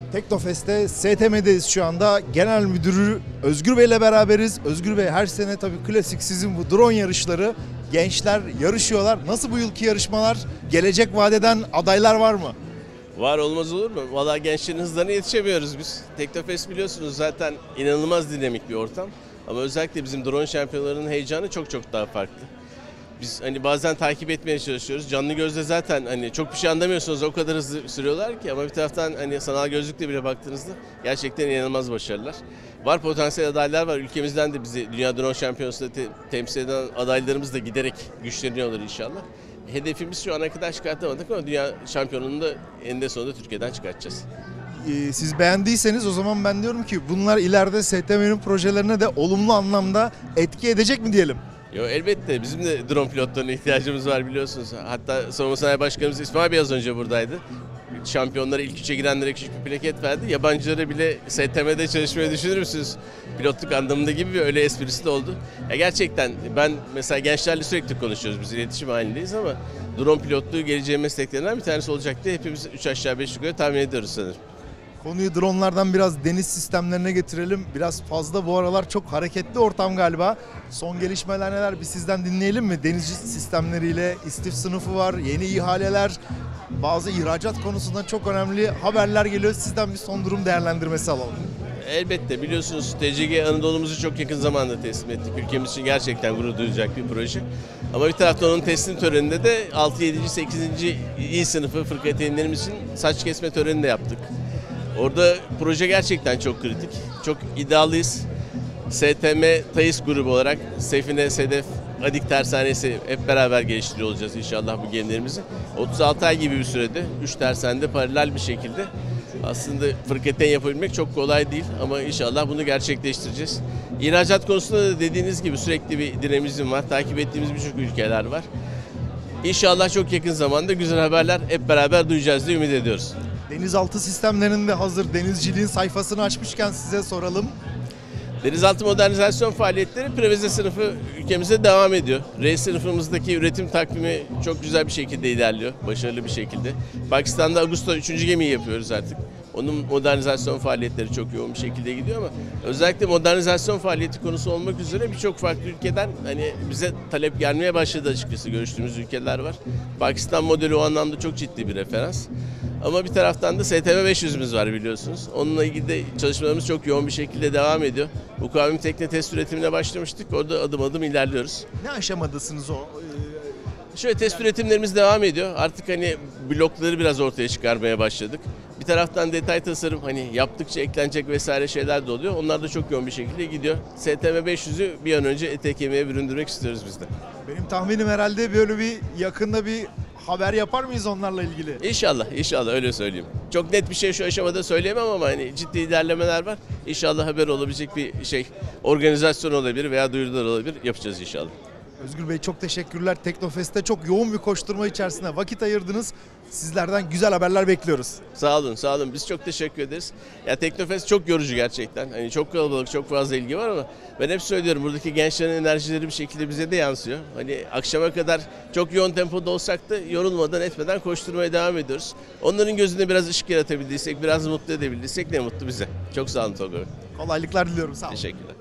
Teknofest'te STM'deyiz şu anda. Genel Müdürü Özgür Bey ile beraberiz. Özgür Bey, her sene tabii klasik sizin bu drone yarışları. Gençler yarışıyorlar. Nasıl bu yılki yarışmalar? Gelecek vadeden adaylar var mı? Var, olmaz olur mu? Valla gençlerin hızlarına yetişemiyoruz biz. Teknofest biliyorsunuz zaten inanılmaz dinamik bir ortam. Ama özellikle bizim drone şampiyonlarının heyecanı çok çok daha farklı. Biz hani bazen takip etmeye çalışıyoruz. Canlı gözle zaten hani çok bir şey anlamıyorsunuz, o kadar hızlı sürüyorlar ki, ama bir taraftan hani sanal gözlükle bile baktığınızda gerçekten inanılmaz başarılar. Var, potansiyel adaylar var. Ülkemizden de bizi Dünya Drone Şampiyonası'nda temsil eden adaylarımız da giderek güçleniyorlar inşallah. Hedefimiz şu ana kadar çıkartamadık ama Dünya Şampiyonası'nda eninde sonunda Türkiye'den çıkartacağız. Siz beğendiyseniz o zaman ben diyorum ki bunlar ileride STM'nin projelerine de olumlu anlamda etki edecek mi diyelim? Yo, elbette bizim de drone pilotlarına ihtiyacımız var, biliyorsunuz. Hatta Savunma Sanayi Başkanımız İsmail Bey az önce buradaydı. Şampiyonlara, ilk üçe girenlere küçük bir plaket verdi. Yabancılara bile STM'de çalışmayı düşünür müsünüz? Pilotluk anlamında gibi bir öyle esprisi de oldu. Ya gerçekten ben mesela gençlerle sürekli konuşuyoruz, biz iletişim halindeyiz, ama drone pilotluğu geleceğin mesleklerinden bir tanesi olacak diye hepimiz 3 aşağı 5 yukarı tahmin ediyoruz sanırım. Konuyu dronlardan biraz deniz sistemlerine getirelim. Biraz fazla bu aralar çok hareketli ortam galiba. Son gelişmeler neler? Bir sizden dinleyelim mi? Deniz sistemleriyle istif sınıfı var, yeni ihaleler, bazı ihracat konusunda çok önemli haberler geliyor. Sizden bir son durum değerlendirmesi alalım. Elbette biliyorsunuz TCG Anadolu'muzu çok yakın zamanda teslim ettik. Ülkemiz için gerçekten gurur duyacak bir proje. Ama bir taraftan onun teslim töreninde de 6, 7, 8. İ sınıfı fırkateynlerimiz için saç kesme töreni de yaptık. Orada proje gerçekten çok kritik. Çok iddialıyız. STM TAİS grubu olarak Sefine, Sedef, Adik Tersanesi hep beraber geliştiriyor olacağız inşallah bu gemilerimizi. 36 ay gibi bir sürede 3 tersanede paralel bir şekilde aslında fırkateyn yapabilmek çok kolay değil, ama inşallah bunu gerçekleştireceğiz. İhracat konusunda da dediğiniz gibi sürekli bir dinamizm var. Takip ettiğimiz birçok ülkeler var. İnşallah çok yakın zamanda güzel haberler hep beraber duyacağız diye ümit ediyoruz. Denizaltı sistemlerinde hazır denizciliğin sayfasını açmışken size soralım. Denizaltı modernizasyon faaliyetleri Preveze sınıfı ülkemizde devam ediyor. R sınıfımızdaki üretim takvimi çok güzel bir şekilde ilerliyor, başarılı bir şekilde. Pakistan'da Ağustos 3. gemiyi yapıyoruz artık. Onun modernizasyon faaliyetleri çok yoğun bir şekilde gidiyor, ama özellikle modernizasyon faaliyeti konusu olmak üzere birçok farklı ülkeden hani bize talep gelmeye başladı açıkçası, görüştüğümüz ülkeler var. Pakistan modeli o anlamda çok ciddi bir referans. Ama bir taraftan da STM 500'ümüz var biliyorsunuz. Onunla ilgili de çalışmalarımız çok yoğun bir şekilde devam ediyor. Mukavim tekne test üretimine başlamıştık. Orada adım adım ilerliyoruz. Ne aşamadasınız o? Şöyle test üretimlerimiz devam ediyor. Artık hani blokları biraz ortaya çıkarmaya başladık. Bir taraftan detay tasarım hani yaptıkça eklenecek vesaire şeyler de oluyor. Onlar da çok yoğun bir şekilde gidiyor. STM 500'ü bir an önce ete kemiğe büründürmek istiyoruz biz de. Benim tahminim herhalde böyle bir yakında bir haber yapar mıyız onlarla ilgili? İnşallah, inşallah öyle söyleyeyim. Çok net bir şey şu aşamada söyleyemem, ama hani ciddi ilerlemeler var. İnşallah haber olabilecek bir şey, organizasyon olabilir veya duyurular olabilir. Yapacağız inşallah. Özgür Bey, çok teşekkürler. Teknofest'te çok yoğun bir koşturma içerisinde vakit ayırdınız. Sizlerden güzel haberler bekliyoruz. Sağ olun, sağ olun. Biz çok teşekkür ederiz. Ya Teknofest çok yorucu gerçekten. Hani çok kalabalık, çok fazla ilgi var, ama ben hep söylüyorum, buradaki gençlerin enerjileri bir şekilde bize de yansıyor. Hani akşama kadar çok yoğun tempoda olsak da yorulmadan etmeden koşturmaya devam ediyoruz. Onların gözünde biraz ışık yaratabildiysek, biraz mutlu edebildiysek ne mutlu bize. Çok sağ olun Tolga Bey. Kolaylıklar diliyorum. Sağ olun. Teşekkürler.